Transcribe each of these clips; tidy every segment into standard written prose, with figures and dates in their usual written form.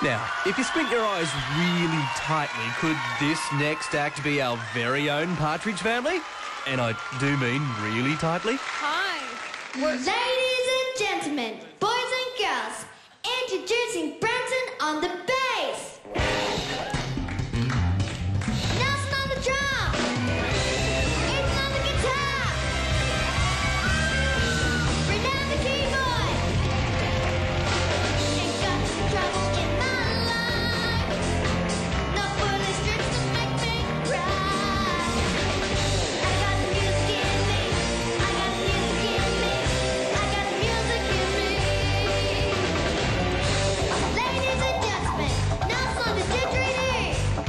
Now, if you squint your eyes really tightly, could this next act be our very own Partridge Family? And I do mean really tightly. Hi. Ladies and gentlemen, boys and girls, introducing Bronson on the bass. Nelson on the drum. Ethan on the guitar. Renee on the keyboard. Ain't got some trouble in my life. No foolish tricks to make me cry. I got the music in me. I got the music in me. I got the music in me. Ladies and gentlemen, Nelson on the didgeridoo.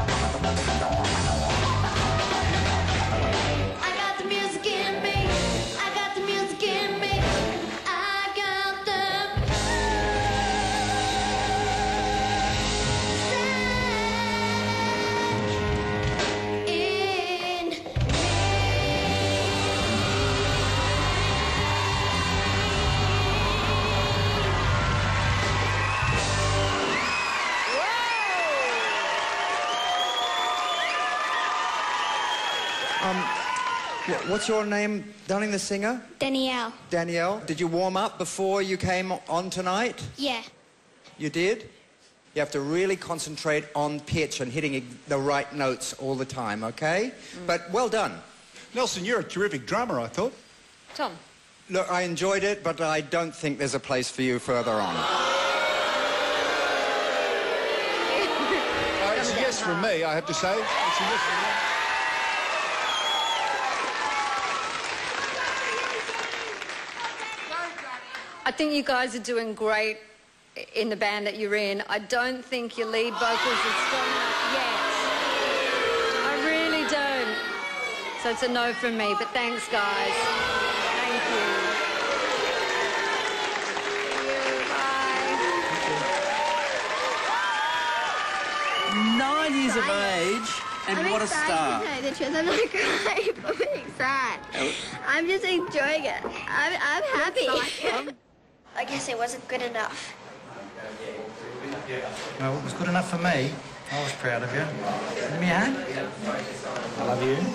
I got the music in me. I got the music in me. I got the in me. What's your name, darling, the singer? Danielle. Danielle. Did you warm up before you came on tonight? Yeah. You did? You have to really concentrate on pitch and hitting the right notes all the time, okay? But well done. Nelson, you're a terrific drummer, I thought. Tom. Look, I enjoyed it, but I don't think there's a place for you further on. It's a yes from me, I have to say. It's a yes from me. I think you guys are doing great in the band that you're in. I don't think your lead vocals are strong enough yet. I really don't. So it's a no from me, but thanks, guys. Thank you. Bye. 9 years of age, and what a star. I'm excited to tell the truth. I'm not crying. I'm really sad. I'm just enjoying it. I'm happy. I guess it wasn't good enough. Well, it was good enough for me. I was proud of you. Give me a hand. I love you.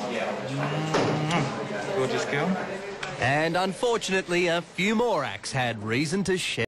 Gorgeous girl. And unfortunately, a few more acts had reason to share.